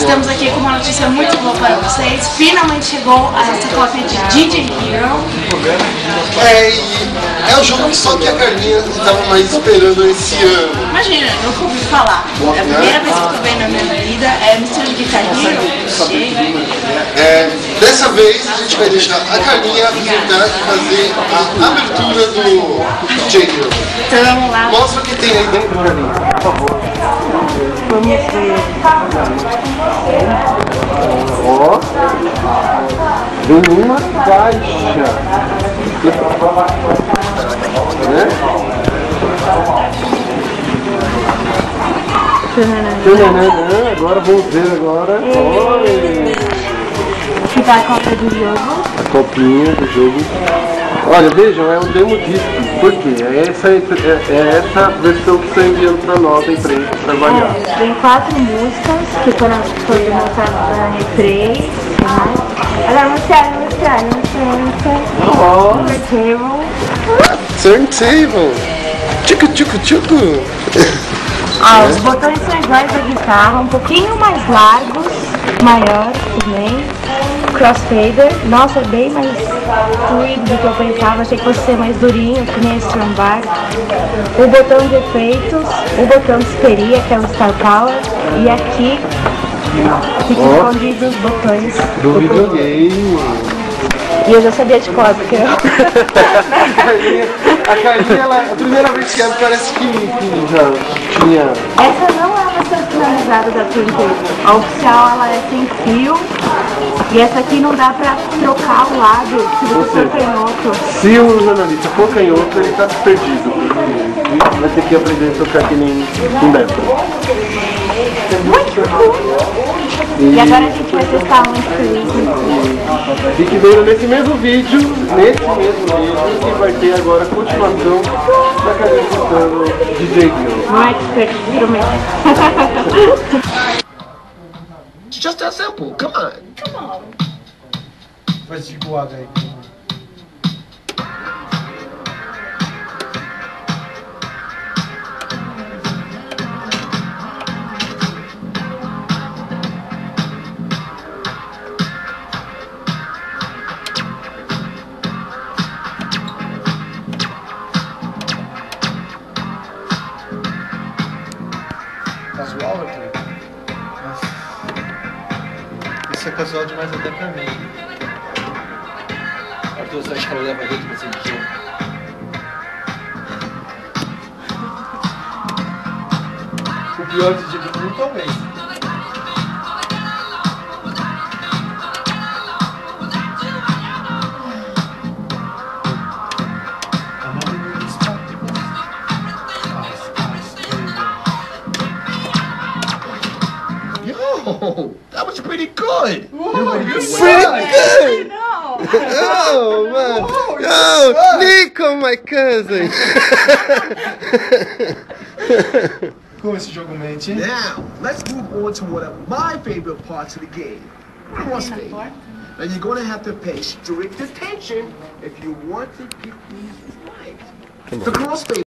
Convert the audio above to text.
Estamos aqui com uma notícia muito boa para vocês. Finalmente chegou a essa cópia de DJ Hero. É o jogo só que a Carlinha estava mais esperando esse ano. Imagina, eu nunca ouvi falar. É a primeira vez que eu tô vendo na minha vida. É Mr. Guitar Hero. Dessa vez a gente vai deixar a Carlinha tentar fazer a abertura do DJ Hero. Então vamos lá. Mostra o que tem aí dentro, Carlinha, por favor. Vamos ver. Ó, vem uma caixa, né? Agora vamos ver agora. Que vai a cópia do jogo. A copinha do jogo. Olha, vejam, é um demo disco. Por quê? É essa versão que estão enviando para nós, a imprensa, para variar. Tem 4 músicas que foram lançadas na replay. Agora mostrar. Turntable. Tchucu. Os botões são iguais da guitarra, um pouquinho mais largos, maiores também. Crossfader, nossa, é bem mais fluido do que eu pensava, achei que fosse ser mais durinho, que nem esse Strombar. O botão de efeitos, o botão de histeria, que é o Star Power, e aqui ficam escondidos os botões do videogame. E eu já sabia de cor, porque eu... A Carlinha, a primeira vez que ela parece que já tinha... Essa não é uma personalizada da Turntable. A oficial ela é sem fio. E essa aqui não dá pra trocar o lado se você for canhoto. Se o jornalista for canhoto, ele tá perdido. Vai ter que aprender a tocar aqui em Beto. Muito cool! E agora a gente vai testar muito feliz. Fique vendo nesse mesmo vídeo, que vai ter agora a continuação da Carlinha escutando DJ Hero. Não é expert, prometo. It's just that simple. Come on. Vai se guarda aí. Casual, Arthur? Isso é casual demais até pra mim. Arthur, você acha que ela leva jeito pra esse dia? O pior desse dia que eu não tomei. Oh, that was pretty good. Pretty good! Oh, man. Oh, Nico, my cousin. Com esse jogo mente. Now, let's move on to one of my favorite parts of the game, crossfade. Now you're going to have to pay strict attention if you want to get these right. The crossfade